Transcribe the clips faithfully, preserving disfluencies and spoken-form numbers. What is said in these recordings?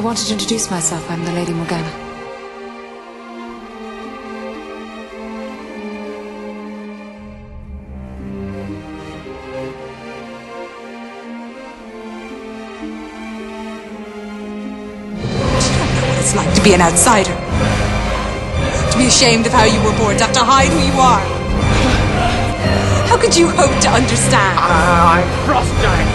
wanted to introduce myself. I'm the Lady Morgana. You don't know what it's like to be an outsider. To be ashamed of how you were born, to have to hide who you are. How could you hope to understand? Uh, I'm frost giant.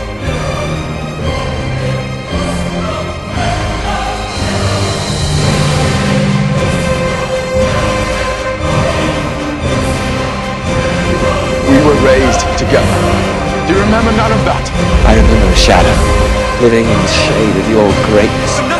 We were raised together. Do you remember none of that? I remember a shadow, living in the shade of your greatness.